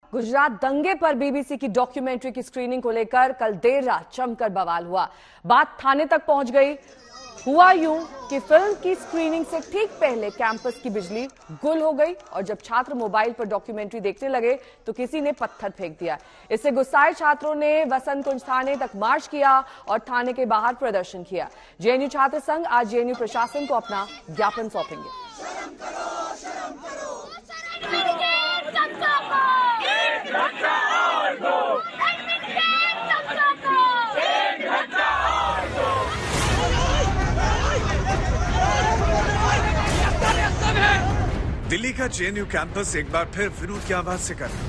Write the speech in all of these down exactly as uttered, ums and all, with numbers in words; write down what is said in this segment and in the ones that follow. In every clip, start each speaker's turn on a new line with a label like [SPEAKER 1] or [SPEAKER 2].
[SPEAKER 1] गुजरात दंगे पर बीबीसी की डॉक्यूमेंट्री की स्क्रीनिंग को लेकर कल देर रात जमकर बवाल हुआ। बात थाने तक पहुंच गई। हुआ यूं कि फिल्म की स्क्रीनिंग से ठीक पहले कैंपस की बिजली गुल हो गई और जब छात्र मोबाइल पर डॉक्यूमेंट्री देखने लगे तो किसी ने पत्थर फेंक दिया। इससे गुस्साए छात्रों ने वसंत कुंज थाने तक मार्च किया और थाने के बाहर प्रदर्शन किया। जेएनयू छात्र संघ आज जेएनयू प्रशासन को अपना ज्ञापन सौंपेंगे।
[SPEAKER 2] दिल्ली का जेएनयू कैंपस एक बार फिर विरोध की आवाज से कर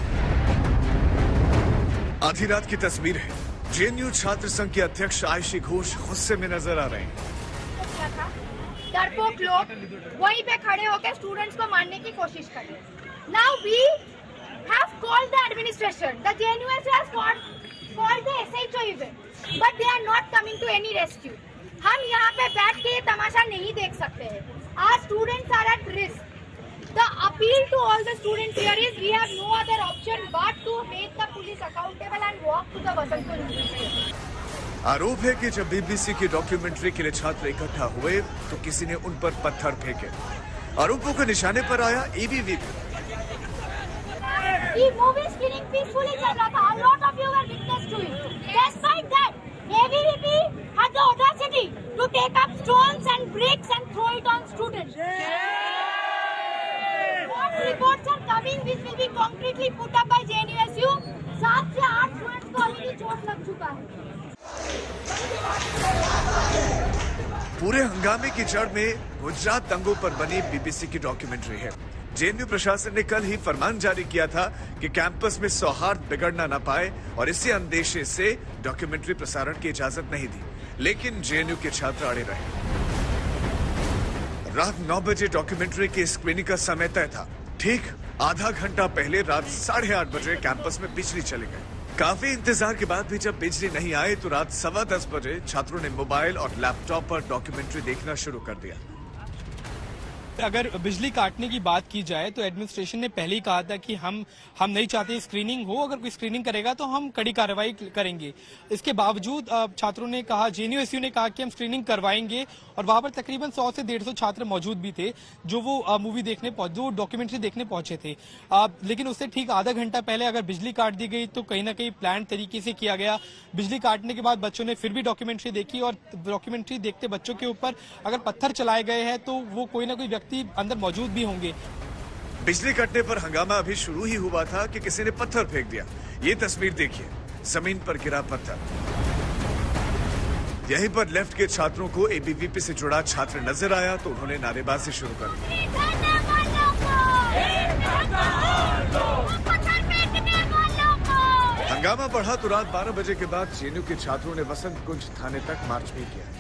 [SPEAKER 2] आधी रात की तस्वीर है। जेएनयू छात्र संघ के अध्यक्ष आयशी घोष गुस्से में नजर आ रहे हैं।
[SPEAKER 3] डरपोक लोग वहीं पे खड़े होकर स्टूडेंट्स को मारने की कोशिश कर रहे हैं। Now we have called the administration, the JNU has called the SHO even, but they are not coming to any rescue. हम यहाँ पे बैठ के ये तमाशा नहीं देख सकते हैं। आज students are at risk. The appeal to all the students here is we have no other option but to make the police accountable and walk to the Vasant Kunj.
[SPEAKER 2] आरोप है कि जब बीबीसी की डॉक्यूमेंट्री के लिए छात्र इकट्ठा हुए तो किसी ने उन पर पत्थर फेंके। आरोपों के निशाने पर आया ABVP.
[SPEAKER 3] The movie screening peacefully चल रहा था. A lot of you were witness to it. Despite that, A B V P had the audacity to take up stones and bricks and throw it on students. Reports are coming which will be concretely put up by J N U S U. सात से आठ students को already चोट लग चुका है।
[SPEAKER 2] पूरे हंगामे की जड़ में गुजरात दंगों पर बनी बीबीसी की डॉक्यूमेंट्री है। जेएनयू प्रशासन ने कल ही फरमान जारी किया था कि कैंपस में सौहार्द बिगड़ना न पाए और इसी अंदेशे से डॉक्यूमेंट्री प्रसारण की इजाजत नहीं दी, लेकिन जेएनयू के छात्र अड़े रहे। रात नौ बजे डॉक्यूमेंट्री की स्क्रीनिंग का समय तय था। ठीक आधा घंटा पहले रात साढ़े आठ बजे कैंपस में बिजली चली गई। काफी इंतजार के बाद भी जब बिजली नहीं आई तो रात सवा दस बजे छात्रों ने मोबाइल और लैपटॉप पर डॉक्यूमेंट्री देखना शुरू कर दिया।
[SPEAKER 4] अगर बिजली काटने की बात की जाए तो एडमिनिस्ट्रेशन ने पहले ही कहा था कि हम हम नहीं चाहते स्क्रीनिंग हो, अगर कोई स्क्रीनिंग करेगा तो हम कड़ी कार्रवाई करेंगे। इसके बावजूद छात्रों ने कहा, जेएनयूएसयू ने कहा कि हम स्क्रीनिंग करवाएंगे और वहां पर तकरीबन सौ से डेढ़ सौ छात्र मौजूद भी थे जो वो मूवी देखने जो डॉक्यूमेंट्री देखने पहुंचे थे। आ, लेकिन उससे ठीक आधा घंटा पहले अगर बिजली काट दी गई तो कहीं ना कहीं प्लान तरीके से किया गया। बिजली काटने के बाद बच्चों ने फिर भी डॉक्यूमेंट्री देखी और डॉक्यूमेंट्री देखते बच्चों के ऊपर अगर पत्थर चलाए गए हैं तो वो कोई ना कोई व्यक्ति अंदर मौजूद भी होंगे।
[SPEAKER 2] बिजली कटने पर हंगामा अभी शुरू ही हुआ था कि किसी ने पत्थर फेंक दिया। ये तस्वीर देखिए, जमीन पर गिरा पत्थर। यहीं पर लेफ्ट के छात्रों को एबीवीपी से जुड़ा छात्र नजर आया तो उन्होंने नारेबाजी शुरू कर दी। हंगामा बढ़ा तो रात बारह बजे के बाद जेएनयू के छात्रों ने वसंत कुंज थाने तक मार्च भी किया।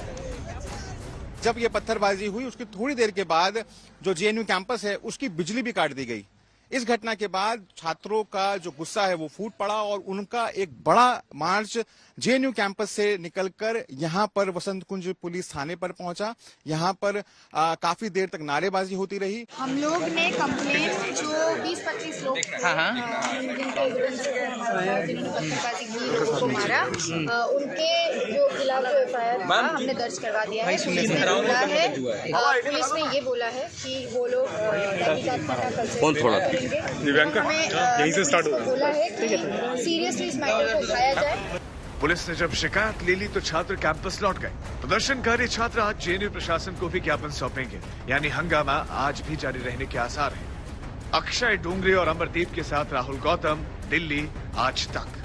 [SPEAKER 5] जब ये पत्थरबाजी हुई उसकी थोड़ी देर के बाद जो जेएनयू कैंपस है उसकी बिजली भी काट दी गई। इस घटना के बाद छात्रों का जो गुस्सा है वो फूट पड़ा और उनका एक बड़ा मार्च जेएनयू कैंपस से निकलकर यहां पर वसंत कुंज पुलिस थाने पर पहुंचा। यहां पर आ, काफी देर तक नारेबाजी होती रही।
[SPEAKER 3] हम लोग ने कंप्लेन जो बीस पच्चीस लोग जिनके जिन्होंने पत्थरबाजी की, लोगों को मारा, उनके जो खिलाफ जो एफ आई आर था हमने दर्ज करवा दिया है। पुलिस ने बोला है पुलिस ने ये बोला है कि वो लोग तहकीकात करना कर सकते
[SPEAKER 6] यहीं से स्टार्ट हो
[SPEAKER 3] बोला है कि सीरियसली इस मैटर को उठाया जाए।
[SPEAKER 2] पुलिस ने जब शिकायत ले ली तो छात्र कैंपस लौट गए। प्रदर्शनकारी छात्र आज जेएनयू प्रशासन को भी ज्ञापन सौंपेंगे, यानी हंगामा आज भी जारी रहने के आसार हैं। अक्षय डोंगरे और अमरदीप के साथ राहुल गौतम, दिल्ली आज तक।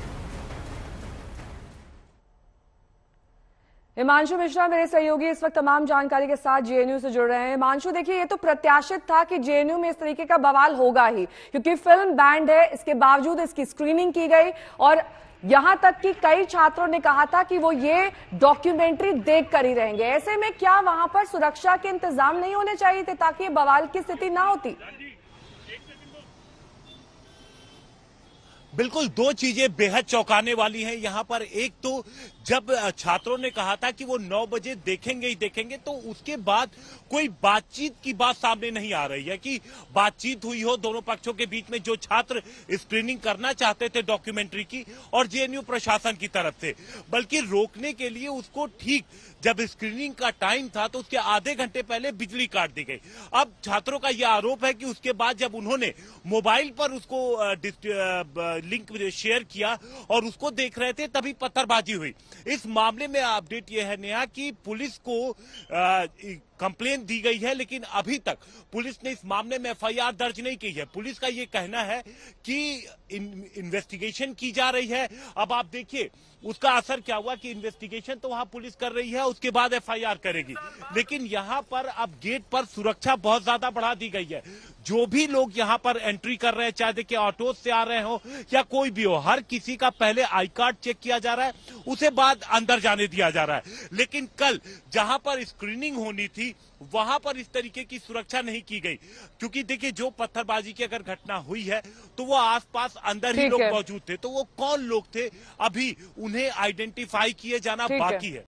[SPEAKER 1] हिमांशु मिश्रा मेरे सहयोगी इस वक्त तमाम जानकारी के साथ जेएनयू से जुड़ रहे हैं। हिमांशु, देखिए ये तो प्रत्याशित था कि जेएनयू में इस तरीके का बवाल होगा ही, क्योंकि फिल्म बैंड है, इसके बावजूद इसकी स्क्रीनिंग की गई और यहां तक कि कई छात्रों ने कहा था कि वो ये डॉक्यूमेंट्री देख कर ही रहेंगे। ऐसे में क्या वहां पर सुरक्षा के इंतजाम नहीं होने चाहिए थे ताकि ये बवाल की स्थिति ना होती?
[SPEAKER 7] बिल्कुल, दो चीजें बेहद चौंकाने वाली हैं यहाँ पर। एक तो जब छात्रों ने कहा था कि वो नौ बजे देखेंगे ही देखेंगे, तो उसके बाद कोई बातचीत की बात सामने नहीं आ रही है कि बातचीत हुई हो दोनों पक्षों के बीच में, जो छात्र स्क्रीनिंग करना चाहते थे डॉक्यूमेंट्री की और जेएनयू प्रशासन की तरफ से, बल्कि रोकने के लिए उसको ठीक जब स्क्रीनिंग का टाइम था तो उसके आधे घंटे पहले बिजली काट दी गई। अब छात्रों का यह आरोप है कि उसके बाद जब उन्होंने मोबाइल पर उसको लिंक शेयर किया और उसको देख रहे थे तभी पत्थरबाजी हुई। इस मामले में अपडेट यह है नेहा कि पुलिस को कंप्लेन दी गई है, लेकिन अभी तक पुलिस ने इस मामले में एफआईआर दर्ज नहीं की है। पुलिस का यह कहना है कि इन, इन्वेस्टिगेशन की जा रही है। अब आप देखिए उसका असर क्या हुआ कि इन्वेस्टिगेशन तो वहां पुलिस कर रही है, उसके बाद एफआईआर करेगी, लेकिन यहां पर अब गेट पर सुरक्षा बहुत ज्यादा बढ़ा दी गई है। जो भी लोग यहां पर एंट्री कर रहे हैं, चाहे देखिए ऑटो से आ रहे हो या कोई भी हो, हर किसी का पहले आई कार्ड चेक किया जा रहा है, उसे बाद अंदर जाने दिया जा रहा है। लेकिन कल जहां पर स्क्रीनिंग होनी थी वहां पर इस तरीके की सुरक्षा नहीं की गई, क्योंकि देखिए जो पत्थरबाजी की अगर घटना हुई है तो वो आसपास अंदर ही लोग मौजूद थे, तो वो कौन लोग थे अभी उन्हें आइडेंटिफाई किए जाना बाकी है।